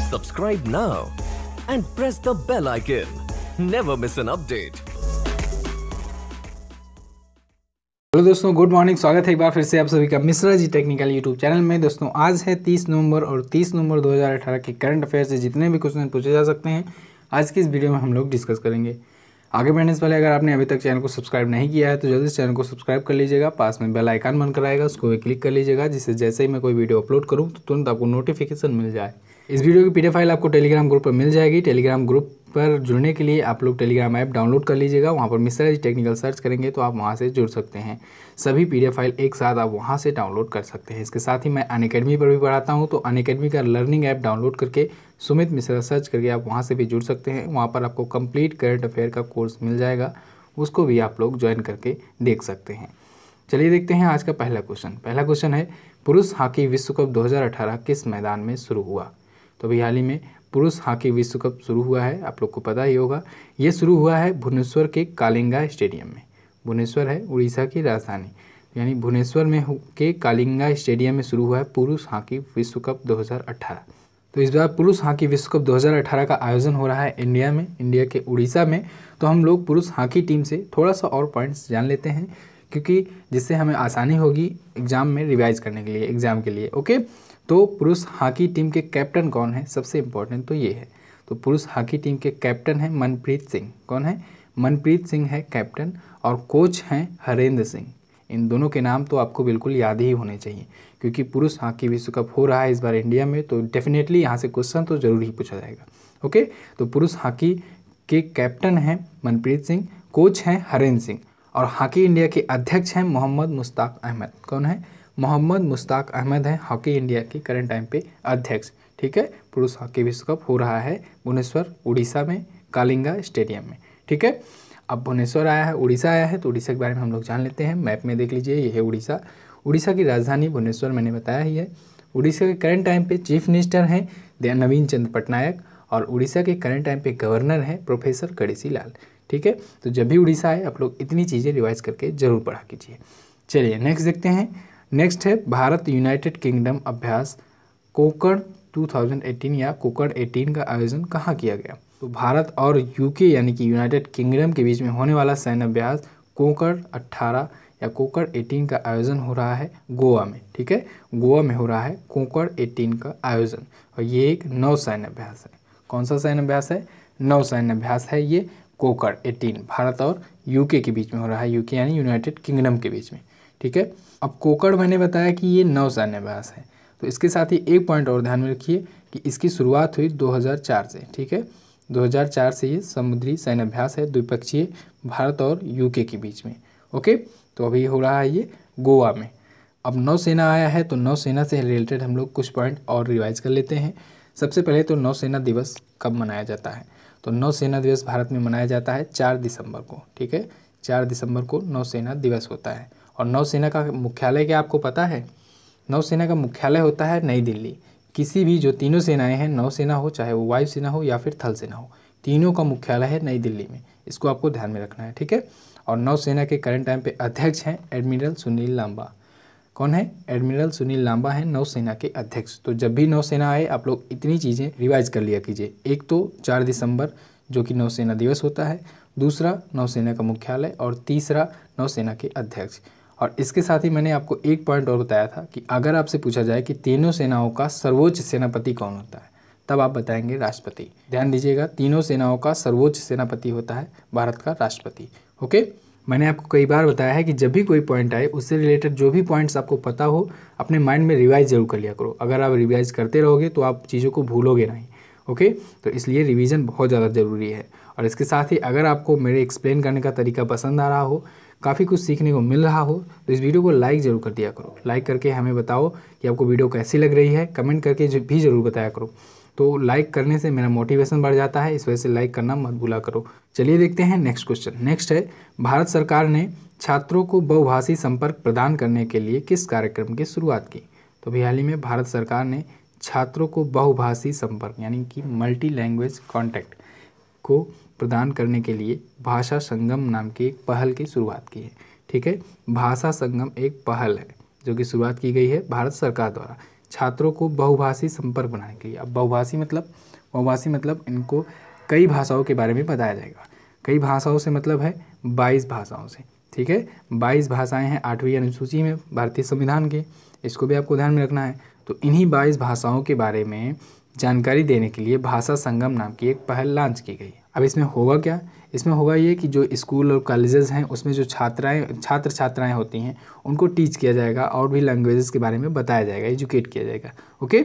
Subscribe now and press the bell icon. Never miss an update. Hello दोस्तों, good morning. स्वागत है एक बार फिर से आप सभी का Mishra ji technical YouTube channel में। दोस्तों आज है 30 नवंबर और 30 नवंबर 2018 के करंट अफेयर से जितने भी क्वेश्चन पूछे जा सकते हैं आज की इस वीडियो में हम लोग डिस्कस करेंगे। आगे बढ़ने से पहले अगर आपने अभी तक चैनल को सब्सक्राइब नहीं किया है तो जल्दी से चैनल को सब्सक्राइब कर लीजिएगा। पास में बेल आइकन बनकर आएगा, उसको भी क्लिक कर लीजिएगा, जिससे जैसे ही मैं कोई वीडियो अपलोड करूँ तो तुरंत आपको नोटिफिकेशन मिल जाए। इस वीडियो की पीडीएफ फाइल आपको टेलीग्राम ग्रुप पर मिल जाएगी। टेलीग्राम ग्रुप पर जुड़ने के लिए आप लोग टेलीग्राम ऐप डाउनलोड कर लीजिएगा। वहाँ पर मिश्रा जी टेक्निकल सर्च करेंगे तो आप वहाँ से जुड़ सकते हैं। सभी पीडीएफ फाइल एक साथ आप वहाँ से डाउनलोड कर सकते हैं। इसके साथ ही मैं अनअकैडमी पर भी पढ़ाता हूँ, तो अनअकैडमी का लर्निंग ऐप डाउनलोड करके सुमित मिश्रा सर्च करके आप वहाँ से भी जुड़ सकते हैं। वहाँ पर आपको कंप्लीट करंट अफेयर का कोर्स मिल जाएगा, उसको भी आप लोग ज्वाइन करके देख सकते हैं। चलिए देखते हैं आज का पहला क्वेश्चन। पहला क्वेश्चन है, पुरुष हॉकी विश्व कप 2018 किस मैदान में शुरू हुआ? तो अभी हाल ही में पुरुष हॉकी विश्व कप शुरू हुआ है, आप लोग को पता ही होगा। ये शुरू हुआ है भुवनेश्वर के कालिंगा स्टेडियम में। भुवनेश्वर है उड़ीसा की राजधानी, यानी भुवनेश्वर में के कालिंगा स्टेडियम में शुरू हुआ है पुरुष हॉकी विश्व कप 2018। तो इस बार पुरुष हॉकी विश्व कप 2018 का आयोजन हो रहा है इंडिया में, इंडिया के उड़ीसा में। तो हम लोग पुरुष हॉकी टीम से थोड़ा सा और पॉइंट्स जान लेते हैं, क्योंकि जिससे हमें आसानी होगी एग्जाम में रिवाइज करने के लिए, एग्जाम के लिए। ओके, तो पुरुष हॉकी टीम के कैप्टन कौन है? सबसे इम्पोर्टेंट तो ये है। तो पुरुष हॉकी टीम के कैप्टन है मनप्रीत सिंह। कौन है? मनप्रीत सिंह है कैप्टन, और कोच हैं हरेंद्र सिंह। इन दोनों के नाम तो आपको बिल्कुल याद ही होने चाहिए, क्योंकि पुरुष हॉकी विश्व कप हो रहा है इस बार इंडिया में, तो डेफिनेटली यहाँ से क्वेश्चन तो जरूर ही पूछा जाएगा। ओके, तो पुरुष हॉकी के कैप्टन हैं मनप्रीत सिंह, कोच हैं हरेंद्र सिंह, और हॉकी इंडिया के अध्यक्ष हैं मोहम्मद मुश्ताक अहमद। कौन है? मोहम्मद मुश्ताक अहमद हैं हॉकी इंडिया के करंट टाइम पे अध्यक्ष। ठीक है, पुरुष हॉकी विश्व कप हो रहा है भुवनेश्वर उड़ीसा में कालिंगा स्टेडियम में। ठीक है, अब भुवनेश्वर आया है, उड़ीसा आया है, तो उड़ीसा के बारे में हम लोग जान लेते हैं। मैप में देख लीजिए, ये है उड़ीसा। उड़ीसा की राजधानी भुवनेश्वर मैंने बताया ही है। उड़ीसा के करंट टाइम पे चीफ मिनिस्टर हैं नवीन चंद्र पटनायक, और उड़ीसा के करंट टाइम पे गवर्नर हैं प्रोफेसर गणेशी लाल। ठीक है, तो जब भी उड़ीसा आए आप लोग इतनी चीज़ें रिवाइज करके जरूर पढ़ा कीजिए। चलिए नेक्स्ट देखते हैं। नेक्स्ट है भारत यूनाइटेड किंगडम अभ्यास कोकण 2018 या कोकण 18 का आयोजन कहाँ किया गया? तो भारत और यूके यानी कि यूनाइटेड किंगडम के बीच में होने वाला सैन्य अभ्यास कोकण 18 या कोकण 18 का आयोजन हो रहा है गोवा में। ठीक है, गोवा में हो रहा है कोकण 18 का आयोजन, और ये एक नौ सैन्य अभ्यास है। कौन सा सैन्य अभ्यास है? नौ सैन्य अभ्यास है ये कोकण 18। भारत और यूके के बीच में हो रहा है, यूके यानी यूनाइटेड किंगडम के बीच में। ठीक है, अब कोकण मैंने बताया कि ये नौ सैन्य अभ्यास है, तो इसके साथ ही एक पॉइंट और ध्यान में रखिए कि इसकी शुरुआत हुई 2004 से। ठीक है, 2004 से ये समुद्री सैन्य अभ्यास है द्विपक्षीय भारत और यूके के बीच में। ओके, तो अभी हो रहा है ये गोवा में। अब नौसेना आया है, तो नौसेना से रिलेटेड हम लोग कुछ पॉइंट और रिवाइज कर लेते हैं। सबसे पहले तो नौसेना दिवस कब मनाया जाता है? तो नौसेना दिवस भारत में मनाया जाता है 4 दिसंबर को। ठीक है, 4 दिसंबर को नौसेना दिवस होता है। और नौसेना का मुख्यालय क्या आपको पता है? नौसेना का मुख्यालय होता है नई दिल्ली। किसी भी जो तीनों सेनाएं हैं, नौसेना हो चाहे वो वायुसेना हो या फिर थल सेना हो, तीनों का मुख्यालय है नई दिल्ली में। इसको आपको ध्यान में रखना है। ठीक है, और नौसेना के करंट टाइम पे अध्यक्ष हैं एडमिरल सुनील लांबा। कौन है? एडमिरल सुनील लांबा हैं नौसेना के अध्यक्ष। तो जब भी नौसेना आए आप लोग इतनी चीज़ें रिवाइज कर लिया कीजिए। एक तो 4 दिसंबर जो कि नौसेना दिवस होता है, दूसरा नौसेना का मुख्यालय, और तीसरा नौसेना के अध्यक्ष। और इसके साथ ही मैंने आपको एक पॉइंट और बताया था कि अगर आपसे पूछा जाए कि तीनों सेनाओं का सर्वोच्च सेनापति कौन होता है, तब आप बताएंगे राष्ट्रपति। ध्यान दीजिएगा, तीनों सेनाओं का सर्वोच्च सेनापति होता है भारत का राष्ट्रपति। ओके, मैंने आपको कई बार बताया है कि जब भी कोई पॉइंट आए उससे रिलेटेड जो भी पॉइंट्स आपको पता हो अपने माइंड में रिवाइज जरूर कर लिया करो। अगर आप रिवाइज करते रहोगे तो आप चीज़ों को भूलोगे नहीं। ओके, तो इसलिए रिवीजन बहुत ज़्यादा ज़रूरी है। और इसके साथ ही अगर आपको मेरे एक्सप्लेन करने का तरीका पसंद आ रहा हो, काफ़ी कुछ सीखने को मिल रहा हो, तो इस वीडियो को लाइक ज़रूर कर दिया करो। लाइक करके हमें बताओ कि आपको वीडियो कैसी लग रही है, कमेंट करके भी ज़रूर बताया करो। तो लाइक करने से मेरा मोटिवेशन बढ़ जाता है, इस वजह से लाइक करना मत भूला करो। चलिए देखते हैं नेक्स्ट क्वेश्चन। नेक्स्ट है, भारत सरकार ने छात्रों को बहुभाषी संपर्क प्रदान करने के लिए किस कार्यक्रम की शुरुआत की? तो अभी हाल ही में भारत सरकार ने छात्रों को बहुभाषी संपर्क यानी कि मल्टी लैंग्वेज कॉन्टैक्ट को प्रदान करने के लिए भाषा संगम नाम की एक पहल की शुरुआत की है। ठीक है, भाषा संगम एक पहल है जो कि शुरुआत की गई है भारत सरकार द्वारा छात्रों को बहुभाषी संपर्क बनाने के लिए। अब बहुभाषी मतलब इनको कई भाषाओं के बारे में बताया जाएगा। कई भाषाओं से मतलब है 22 भाषाओं से, ठीक है। 22 भाषाएं हैं 8वीं अनुसूची में भारतीय संविधान के, इसको भी आपको ध्यान में रखना है। तो इन्हीं 22 भाषाओं के बारे में जानकारी देने के लिए भाषा संगम नाम की एक पहल लॉन्च की गई। अब इसमें होगा क्या, इसमें होगा ये कि जो स्कूल और कॉलेजेस हैं उसमें जो छात्र छात्राएं होती हैं उनको टीच किया जाएगा और भी लैंग्वेजेस के बारे में बताया जाएगा, एजुकेट किया जाएगा। ओके,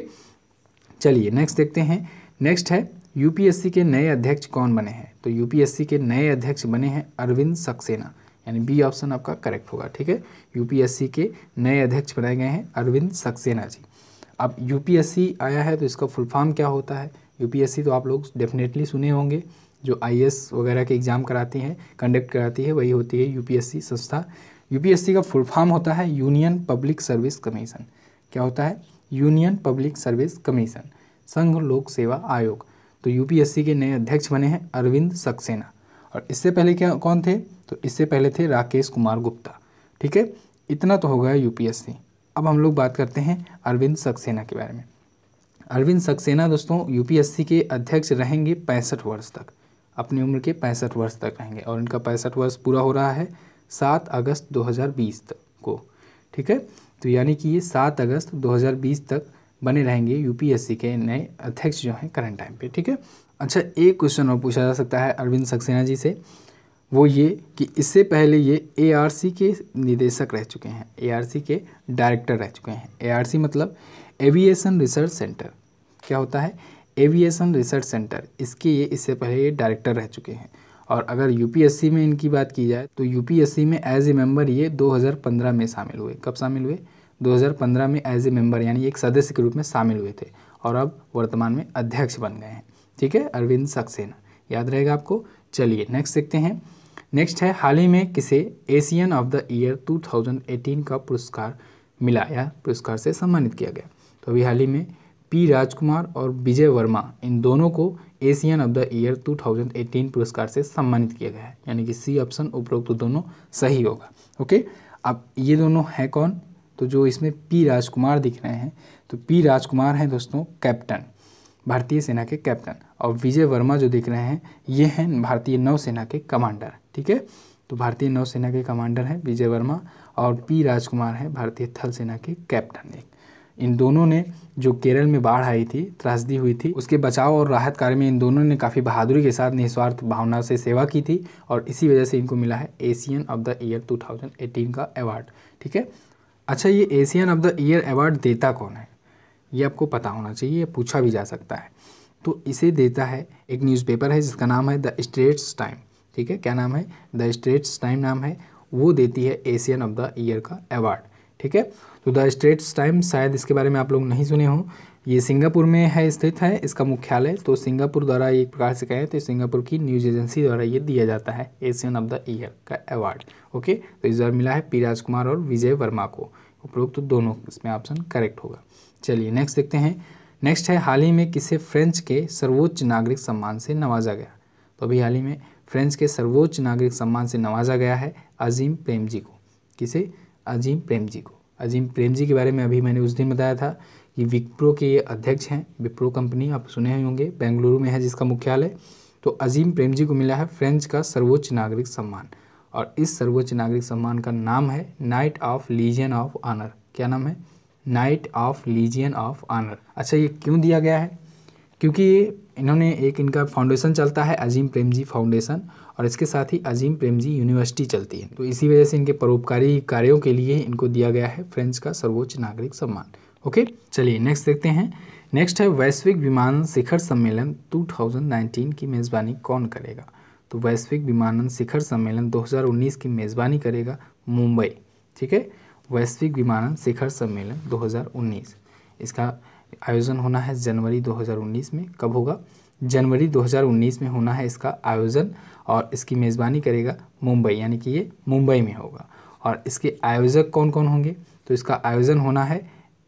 चलिए नेक्स्ट देखते हैं। नेक्स्ट है यूपीएससी के नए अध्यक्ष कौन बने हैं। तो यूपीएससी के नए अध्यक्ष बने हैं अरविंद सक्सेना, यानी बी ऑप्शन आपका करेक्ट होगा, ठीक है। यूपीएससी के नए अध्यक्ष बनाए गए हैं अरविंद सक्सेना जी। अब यूपीएससी आया है तो इसका फुल फॉर्म क्या होता है। यूपीएससी तो आप लोग डेफिनेटली सुने होंगे, जो आईएएस वगैरह के एग्ज़ाम कराती हैं, कंडक्ट कराती है, वही होती है यूपीएससी संस्था। यूपीएससी का फुल फॉर्म होता है यूनियन पब्लिक सर्विस कमीशन। क्या होता है, यूनियन पब्लिक सर्विस कमीशन, संघ लोक सेवा आयोग। तो यूपीएससी के नए अध्यक्ष बने हैं अरविंद सक्सेना। और इससे पहले क्या कौन थे, तो इससे पहले थे राकेश कुमार गुप्ता, ठीक है। इतना तो हो गया यूपीएससी। अब हम लोग बात करते हैं अरविंद सक्सेना के बारे में। अरविंद सक्सेना दोस्तों यूपीएससी के अध्यक्ष रहेंगे 65 वर्ष तक, अपनी उम्र के 65 वर्ष तक रहेंगे। और इनका 65 वर्ष पूरा हो रहा है 7 अगस्त 2020 तक को, ठीक है। तो यानी कि ये 7 अगस्त 2020 तक बने रहेंगे यूपीएससी के नए अध्यक्ष जो हैं करंट टाइम पे, ठीक है। अच्छा, एक क्वेश्चन और पूछा जा सकता है अरविंद सक्सेना जी से, वो ये कि इससे पहले ये एआरसी के निदेशक रह चुके हैं, एआरसी के डायरेक्टर रह चुके हैं। एआरसी मतलब एविएशन रिसर्च सेंटर। क्या होता है, एविएशन रिसर्च सेंटर, इससे पहले ये डायरेक्टर रह चुके हैं। और अगर यूपीएससी में इनकी बात की जाए तो यूपीएससी में एज ए मेंबर ये 2015 में शामिल हुए। कब शामिल हुए, 2015 में एज ए मेंबर यानी एक सदस्य के रूप में शामिल हुए थे। और अब वर्तमान में अध्यक्ष बन गए हैं, ठीक है, अरविंद सक्सेना, याद रहेगा आपको। चलिए नेक्स्ट देखते हैं। नेक्स्ट है हाल ही में किसे एशियन ऑफ द ईयर 2018 का पुरस्कार मिला या पुरस्कार से सम्मानित किया गया। तो अभी हाल ही में पी राजकुमार और विजय वर्मा, इन दोनों को एशियन ऑफ द ईयर 2018 पुरस्कार से सम्मानित किया गया है, यानी कि सी ऑप्शन उपरोक्त तो दोनों सही होगा। ओके, अब ये दोनों हैं कौन, तो जो इसमें पी राजकुमार दिख रहे हैं, तो पी राजकुमार हैं दोस्तों कैप्टन, भारतीय सेना के कैप्टन। और विजय वर्मा जो दिख रहे हैं ये हैं भारतीय नौसेना के कमांडर, ठीक है। तो भारतीय नौसेना के कमांडर हैं विजय वर्मा और पी राजकुमार हैं भारतीय थल सेना के कैप्टन। इन दोनों ने जो केरल में बाढ़ आई थी, त्रासदी हुई थी, उसके बचाव और राहत कार्य में इन दोनों ने काफ़ी बहादुरी के साथ निस्वार्थ भावना से सेवा की थी और इसी वजह से इनको मिला है एशियन ऑफ द ईयर 2018 का अवार्ड, ठीक है। अच्छा, ये Asian of the year award देता कौन है, ये आपको पता होना चाहिए, ये पूछा भी जा सकता है। तो इसे देता है एक न्यूज़पेपर है जिसका नाम है द स्ट्रेट्स टाइम, ठीक है। क्या नाम है, द स्ट्रेट्स टाइम नाम है, वो देती है एशियन ऑफ द ईयर का अवार्ड, ठीक है। तो द स्ट्रेट्स टाइम, शायद इसके बारे में आप लोग नहीं सुने हो, ये सिंगापुर में है, स्थित है इसका मुख्यालय। तो सिंगापुर द्वारा एक प्रकार से कहें तो सिंगापुर की न्यूज़ एजेंसी द्वारा ये दिया जाता है एशियन ऑफ द ईयर का अवार्ड। ओके, तो इस बार मिला है पी राजकुमार और विजय वर्मा को, उपरोक्त तो दोनों इसमें ऑप्शन करेक्ट होगा। चलिए नेक्स्ट देखते हैं। नेक्स्ट है हाल ही में किसे फ्रेंच के सर्वोच्च नागरिक सम्मान से नवाजा गया। तो अभी हाल ही में फ्रेंच के सर्वोच्च नागरिक सम्मान से नवाजा गया है अजीम प्रेमजी को। किसे, अजीम प्रेमजी को। अजीम प्रेमजी के बारे में अभी मैंने उस दिन बताया था कि विप्रो के ये अध्यक्ष हैं, विप्रो कंपनी आप सुने ही होंगे, बेंगलुरु में है जिसका मुख्यालय। तो अजीम प्रेमजी को मिला है फ्रेंच का सर्वोच्च नागरिक सम्मान और इस सर्वोच्च नागरिक सम्मान का नाम है knight of legion of honour. क्या नाम है, knight of legion of honour. अच्छा, ये क्यों दिया गया है, क्योंकि इन्होंने एक इनका फाउंडेशन चलता है अजीम प्रेमजी फाउंडेशन और इसके साथ ही अजीम प्रेमजी यूनिवर्सिटी चलती है। तो इसी वजह से इनके परोपकारी कार्यों के लिए इनको दिया गया है फ्रेंच का सर्वोच्च नागरिक सम्मान। ओके, चलिए नेक्स्ट देखते हैं। नेक्स्ट है वैश्विक विमानन शिखर सम्मेलन 2019 की मेज़बानी कौन करेगा। तो वैश्विक विमानन शिखर सम्मेलन 2019 की मेज़बानी करेगा मुंबई, ठीक है। वैश्विक विमानन शिखर सम्मेलन 2019, इसका आयोजन होना है जनवरी 2019 में। कब होगा, जनवरी 2019 में होना है इसका आयोजन और इसकी मेज़बानी करेगा मुंबई, यानी कि ये मुंबई में होगा। और इसके आयोजक कौन कौन होंगे, तो इसका आयोजन होना है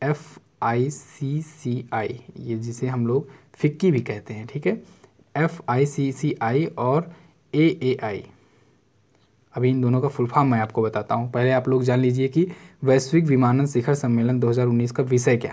FICCI, ये जिसे हम लोग फिक्की भी कहते हैं, ठीक है। FICCI और AAI। अभी इन दोनों का फुल फॉर्म मैं आपको बताता हूँ। पहले आप लोग जान लीजिए कि वैश्विक विमानन शिखर सम्मेलन 2019 का विषय क्या है।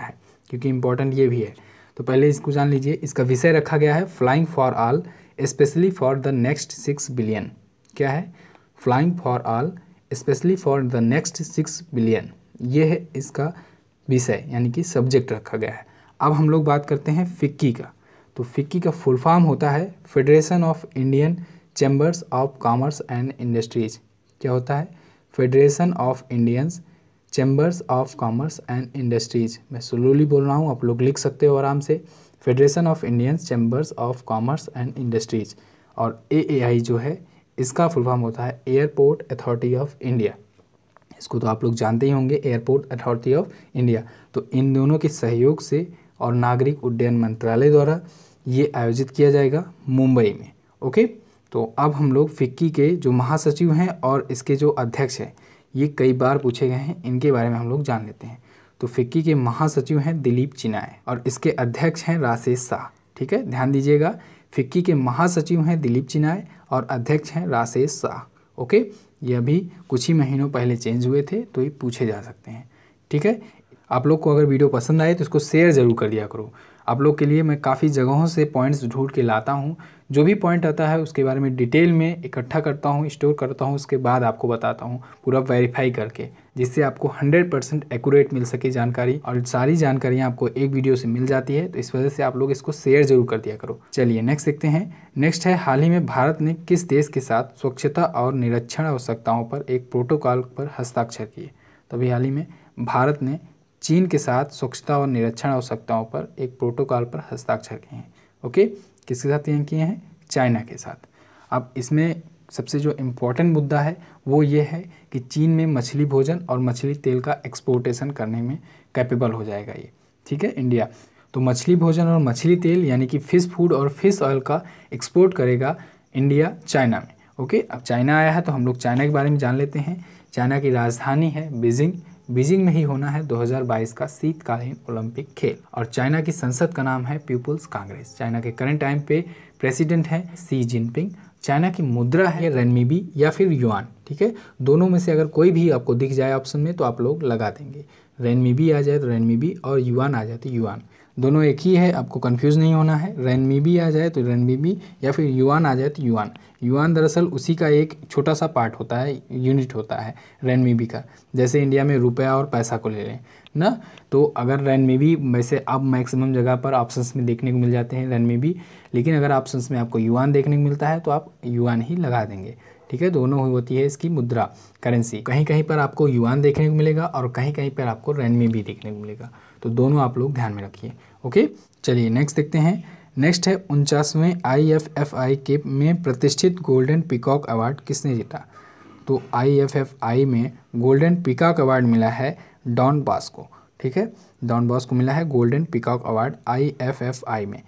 क्योंकि इम्पोर्टेंट ये भी है। तो पहले इसको जान लीजिए। इसका विषय रखा गया है flying for all specially for the next 6 billion. क्या है? Flying for all specially for the next 6 billion, ये है इसका विषय यानी कि सब्जेक्ट रखा गया है। अब हम लोग बात करते हैं फिक्की का। तो फिक्की का फुल फॉर्म होता है federation of Indian chambers of commerce and industries. क्या होता है? Federation of Indian chambers of commerce and industries. मैं स्लोली बोल रहा हूँ, आप लोग लिख सकते हो आराम से। Federation of Indian chambers of commerce and industries. और AAI जो है इसका फुल फॉर्म होता है एयरपोर्ट अथॉरिटी ऑफ इंडिया। इसको तो आप लोग जानते ही होंगे, एयरपोर्ट अथॉरिटी ऑफ इंडिया। तो इन दोनों के सहयोग से और नागरिक उड्डयन मंत्रालय द्वारा ये आयोजित किया जाएगा मुंबई में। ओके, तो अब हम लोग फिक्की के जो महासचिव हैं और इसके जो अध्यक्ष हैं, ये कई बार पूछे गए हैं, इनके बारे में हम लोग जान लेते हैं। तो फिक्की के महासचिव हैं दिलीप चिनाय और इसके अध्यक्ष हैं राजेश शाह। ठीक है, ध्यान दीजिएगा, फिक्की के महासचिव हैं दिलीप चिनाय और अध्यक्ष हैं राजेश शाह। ओके, ये अभी कुछ ही महीनों पहले चेंज हुए थे, तो ये पूछे जा सकते हैं। ठीक है, आप लोग को अगर वीडियो पसंद आए तो इसको शेयर ज़रूर कर दिया करो। आप लोग के लिए मैं काफ़ी जगहों से पॉइंट्स ढूंढ के लाता हूँ, जो भी पॉइंट आता है उसके बारे में डिटेल में इकट्ठा करता हूँ, स्टोर करता हूँ, उसके बाद आपको बताता हूँ पूरा वेरीफाई करके, जिससे आपको 100% एक्यूरेट मिल सके जानकारी। और सारी जानकारियाँ आपको एक वीडियो से मिल जाती है, तो इस वजह से आप लोग इसको शेयर जरूर कर दिया करो। चलिए नेक्स्ट देखते हैं। नेक्स्ट है, हाल ही में भारत ने किस देश के साथ स्वच्छता और निरीक्षण आवश्यकताओं पर एक प्रोटोकॉल पर हस्ताक्षर किए? तभी हाल ही में भारत ने चीन के साथ स्वच्छता और निरीक्षण आवश्यकताओं पर एक प्रोटोकॉल पर हस्ताक्षर किए हैं। ओके, किसके साथ ये किए हैं? चाइना के साथ। अब इसमें सबसे जो इम्पोर्टेंट मुद्दा है वो ये है कि चीन में मछली भोजन और मछली तेल का एक्सपोर्टेशन करने में कैपेबल हो जाएगा ये। ठीक है, इंडिया तो मछली भोजन और मछली तेल यानी कि फ़िश फूड और फिश ऑयल का एक्सपोर्ट करेगा इंडिया चाइना में। ओके, अब चाइना आया है तो हम लोग चाइना के बारे में जान लेते हैं। चाइना की राजधानी है बीजिंग। बीजिंग में ही होना है 2022 का शीतकालीन ओलंपिक खेल। और चाइना की संसद का नाम है पीपुल्स कांग्रेस। चाइना के करंट टाइम पे प्रेसिडेंट है शी जिनपिंग। चाइना की मुद्रा है रेनमीबी या फिर युआन। ठीक है, दोनों में से अगर कोई भी आपको दिख जाए ऑप्शन में तो आप लोग लगा देंगे। रेनमीबी आ जाए तो रेनमीबी और युआन आ जाए तो युआन, दोनों एक ही है, आपको कंफ्यूज नहीं होना है। रेनमीबी आ जाए तो रेनमीबी या फिर युआन आ जाए तो युआन। युआन दरअसल उसी का एक छोटा सा पार्ट होता है, यूनिट होता है रेनमीबी का। जैसे इंडिया में रुपया और पैसा को ले लें ना, तो अगर रेनमीबी वैसे अब मैक्सिमम जगह पर ऑप्शंस में देखने को मिल जाते हैं रेनमीबी, लेकिन अगर ऑप्शंस में आपको युआन देखने को मिलता है तो आप युआन ही लगा देंगे। ठीक है, दोनों होती है इसकी मुद्रा करेंसी। कहीं कहीं पर आपको युआन देखने को मिलेगा और कहीं कहीं पर आपको रेनमीबी देखने को मिलेगा, तो दोनों आप लोग ध्यान में रखिए। ओके, चलिए नेक्स्ट देखते हैं। नेक्स्ट है 49वें IFFI के में प्रतिष्ठित गोल्डन पीकॉक अवार्ड किसने जीता? तो IFFI में गोल्डन पीकॉक अवार्ड मिला है डॉन बॉस्को। ठीक है, डॉन बॉस्को मिला है गोल्डन पीकॉक अवार्ड IFFI में।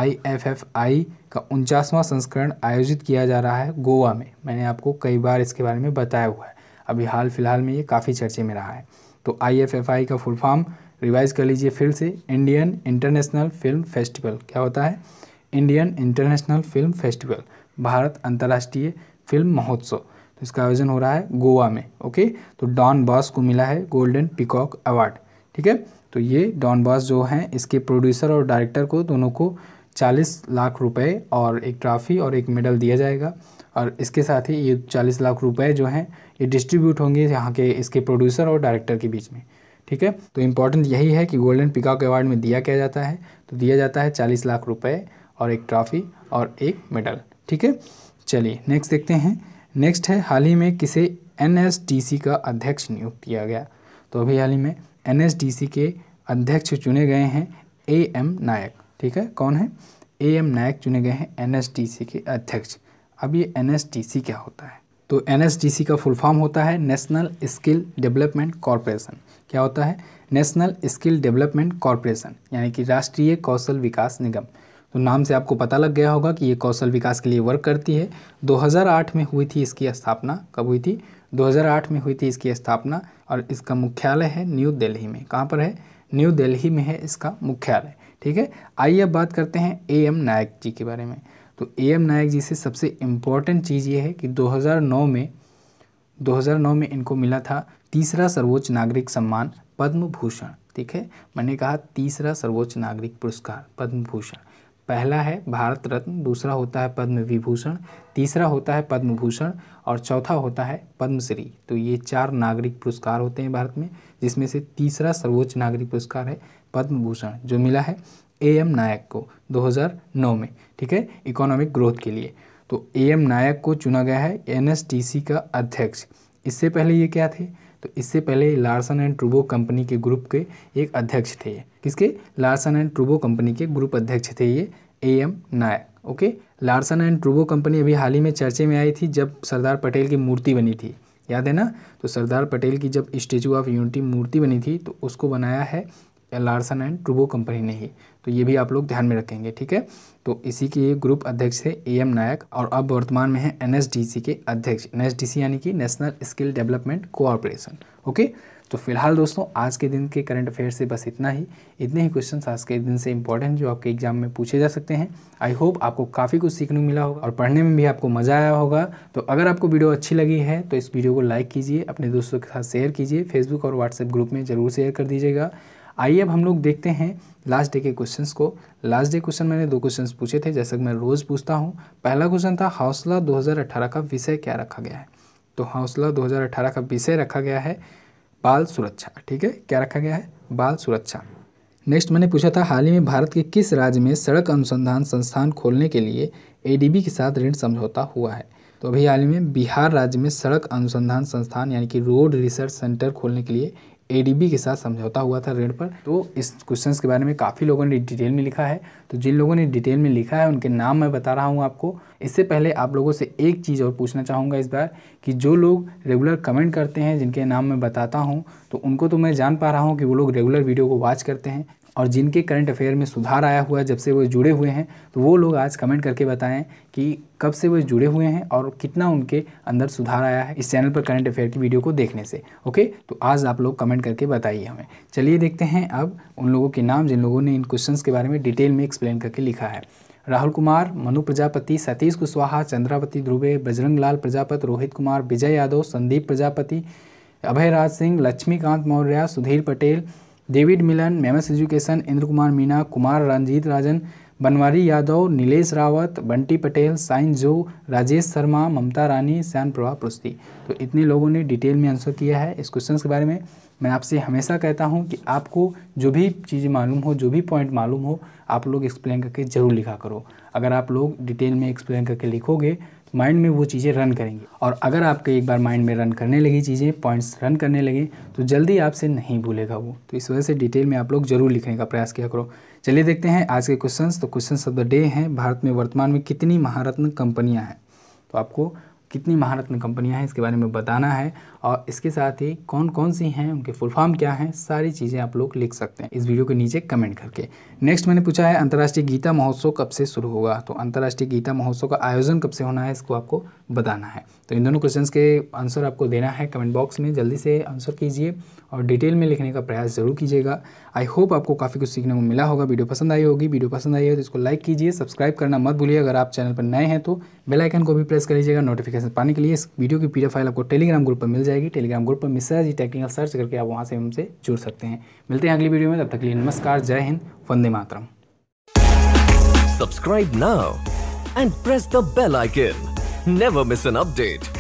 IFFI का 49वां संस्करण आयोजित किया जा रहा है गोवा में। मैंने आपको कई बार इसके बारे में बताया हुआ है, अभी हाल फिलहाल में ये काफ़ी चर्चे में रहा है। तो IFFI का फुल फॉर्म रिवाइज कर लीजिए फिर से, इंडियन इंटरनेशनल फिल्म फेस्टिवल। क्या होता है? Indian international film festival, Bharat अंतर्राष्ट्रीय फिल्म महोत्सव। तो इसका आयोजन हो रहा है गोवा में। ओके, तो डॉन बॉस को मिला है गोल्डन पीकॉक अवार्ड। ठीक है, तो ये डॉन बॉस जो हैं इसके प्रोड्यूसर और डायरेक्टर को दोनों को 40 लाख रुपए और एक ट्रॉफी और एक मेडल दिया जाएगा। और इसके साथ ही ये 40 लाख रुपए जो हैं ये डिस्ट्रीब्यूट होंगे यहाँ के इसके प्रोड्यूसर और डायरेक्टर के बीच में। ठीक है, तो इम्पॉर्टेंट यही है कि गोल्डन पीकॉक अवार्ड में दिया क्या जाता है? तो दिया जाता है 40 लाख रुपए और एक ट्रॉफी और एक मेडल। ठीक है, चलिए नेक्स्ट देखते हैं। नेक्स्ट है, हाल ही में किसे NSDC का अध्यक्ष नियुक्त किया गया? तो अभी हाल ही में NSDC के अध्यक्ष चुने गए हैं AM नायक। ठीक है, कौन है? AM नायक चुने गए हैं NSDC के अध्यक्ष। अब ये NSDC क्या होता है? तो NSDC का फुल फॉर्म होता है नेशनल स्किल डेवलपमेंट कॉरपोरेशन। क्या होता है? नेशनल स्किल डेवलपमेंट कॉरपोरेशन यानी कि राष्ट्रीय कौशल विकास निगम। तो नाम से आपको पता लग गया होगा कि ये कौशल विकास के लिए वर्क करती है। 2008 में हुई थी इसकी स्थापना। कब हुई थी? 2008 में हुई थी इसकी स्थापना और इसका मुख्यालय है न्यू दिल्ली में। कहाँ पर है? न्यू दिल्ली में है इसका मुख्यालय। ठीक है, आइए अब बात करते हैं AM नायक जी के बारे में। तो AM नायक जी से सबसे इम्पोर्टेंट चीज़ ये है कि 2009 में इनको मिला था तीसरा सर्वोच्च नागरिक सम्मान पद्म भूषण। ठीक है, मैंने कहा तीसरा सर्वोच्च नागरिक पुरस्कार पद्म भूषण। पहला है भारत रत्न, दूसरा होता है पद्म विभूषण, तीसरा होता है पद्म भूषण और चौथा होता है पद्मश्री। तो ये 4 नागरिक पुरस्कार होते हैं भारत में, जिसमें से तीसरा सर्वोच्च नागरिक पुरस्कार है पद्म भूषण, जो मिला है AM नायक को 2009 में, ठीक है, इकोनॉमिक ग्रोथ के लिए। तो AM नायक को चुना गया है NSTC का अध्यक्ष। इससे पहले ये क्या थे? तो इससे पहले लार्सन एंड ट्रूबो कंपनी के ग्रुप के एक अध्यक्ष थे। किसके? लार्सन एंड ट्रूबो कंपनी के ग्रुप अध्यक्ष थे ये AM Naik. Okay, Larsen and ट्रूबो कंपनी अभी हाल ही में चर्चे में आई थी जब सरदार पटेल की मूर्ति बनी थी, याद है ना? तो सरदार पटेल की जब स्टैचू ऑफ यूनिटी मूर्ति बनी थी तो उसको बनाया है लार्सन एंड ट्रूबो कंपनी ने ही। तो ये भी आप लोग ध्यान में रखेंगे, ठीक है। तो इसी के ग्रुप अध्यक्ष थे AM नायक और अब वर्तमान में है NSDC के अध्यक्ष। NSDC यानी कि national skill development cooperation. Okay, तो फिलहाल दोस्तों आज के दिन के करंट अफेयर से बस इतना ही। इतने ही क्वेश्चंस आज के दिन से इंपॉर्टेंट जो आपके एग्जाम में पूछे जा सकते हैं। आई होप आपको काफ़ी कुछ सीखने को मिला होगा और पढ़ने में भी आपको मज़ा आया होगा। तो अगर आपको वीडियो अच्छी लगी है तो इस वीडियो को लाइक कीजिए, अपने दोस्तों के साथ शेयर कीजिए, फेसबुक और व्हाट्सएप ग्रुप में ज़रूर शेयर कर दीजिएगा। आइए अब हम लोग देखते हैं लास्ट डे के क्वेश्चंस को। लास्ट डे क्वेश्चन मैंने 2 क्वेश्चंस पूछे थे, जैसा कि मैं रोज़ पूछता हूं। पहला क्वेश्चन था हौसला 2018 का विषय क्या रखा गया है? तो हौसला 2018 का विषय रखा गया है बाल सुरक्षा, ठीक है। क्या रखा गया है? बाल सुरक्षा। नेक्स्ट मैंने पूछा था हाल ही में भारत के किस राज्य में सड़क अनुसंधान संस्थान खोलने के लिए ADB के साथ ऋण समझौता हुआ है? तो अभी हाल ही में बिहार राज्य में सड़क अनुसंधान संस्थान यानी कि रोड रिसर्च सेंटर खोलने के लिए ADB के साथ समझौता हुआ था ऋण पर। तो इस क्वेश्चंस के बारे में काफ़ी लोगों ने डिटेल में लिखा है। तो जिन लोगों ने डिटेल में लिखा है उनके नाम मैं बता रहा हूँ आपको। इससे पहले आप लोगों से एक चीज़ और पूछना चाहूँगा इस बार कि जो लोग रेगुलर कमेंट करते हैं, जिनके नाम मैं बताता हूँ, तो उनको तो मैं जान पा रहा हूँ कि वो लोग रेगुलर वीडियो को वॉच करते हैं और जिनके करंट अफेयर में सुधार आया हुआ है जब से वो जुड़े हुए हैं, तो वो लोग आज कमेंट करके बताएं कि कब से वो जुड़े हुए हैं और कितना उनके अंदर सुधार आया है इस चैनल पर करंट अफेयर की वीडियो को देखने से। ओके, तो आज आप लोग कमेंट करके बताइए हमें। चलिए देखते हैं अब उन लोगों के नाम जिन लोगों ने इन क्वेश्चंस के बारे में डिटेल में एक्सप्लेन करके लिखा है। Rahul Kumar, Manu Prajapati, Satish Kushwaha, Chandravati Dhruve, Bajrang Lal Prajapati, Rohit Kumar, Vijay Yadav, Sandeep Prajapati, Abhay Raj Singh, Laxmikant Maurya, Sudhir Patel, David Milan, memes education, Indra Kumar Meena, Kumar Ranjit Rajan, Banwari Yadav, Nilesh Rawat, Bunty Patel, साइन जो, राजेश शर्मा, ममता रानी, श्याम प्रभा पुस्ती। तो इतने लोगों ने डिटेल में आंसर किया है इस क्वेश्चन के बारे में। मैं आपसे हमेशा कहता हूं कि आपको जो भी चीज़ें मालूम हो, जो भी पॉइंट मालूम हो, आप लोग एक्सप्लेन करके ज़रूर लिखा करो। अगर आप लोग डिटेल में एक्सप्लेन करके लिखोगे माइंड में वो चीज़ें रन करेंगी, और अगर आपके एक बार माइंड में रन करने लगी चीज़ें, पॉइंट्स रन करने लगे, तो जल्दी आपसे नहीं भूलेगा वो। तो इस वजह से डिटेल में आप लोग जरूर लिखने का प्रयास किया करो। चलिए देखते हैं आज के क्वेश्चंस। तो क्वेश्चंस ऑफ द डे हैं, भारत में वर्तमान में कितनी महारत्न कंपनियां हैं? तो आपको कितनी महारत्न कंपनियां हैं इसके बारे में बताना है, और इसके साथ ही कौन कौन सी हैं, उनके फुल फॉर्म क्या हैं, सारी चीज़ें आप लोग लिख सकते हैं इस वीडियो के नीचे कमेंट करके। नेक्स्ट मैंने पूछा है अंतर्राष्ट्रीय गीता महोत्सव कब से शुरू होगा? तो अंतर्राष्ट्रीय गीता महोत्सव का आयोजन कब से होना है, इसको आपको बताना है। तो इन दोनों क्वेश्चंस के आंसर आपको देना है कमेंट बॉक्स में। जल्दी से आंसर कीजिए और डिटेल में लिखने का प्रयास जरूर कीजिएगा। आई होप आपको काफ़ी कुछ सीखने को मिला होगा। वीडियो पसंद आई होगी, वीडियो पसंद आई है तो इसको लाइक कीजिए, सब्सक्राइब करना मत भूलिए। अगर आप चैनल पर नए हैं तो बेल आइकन को भी प्रेस कर लीजिएगा नोटिफिकेशन पाने के लिए। इस वीडियो की PDF फाइल आपको टेलीग्राम ग्रुप पर मिल जाएगी। टेलीग्राम ग्रुप पर मिश्रा जी टेक्निकल सर्च करके आप वहाँ से हमसे जुड़ सकते हैं। मिलते हैं अगली वीडियो में, तब तक के लिए नमस्कार, जय Hind, Vande Mataram. Subscribe now and press the bell icon. Never miss an update.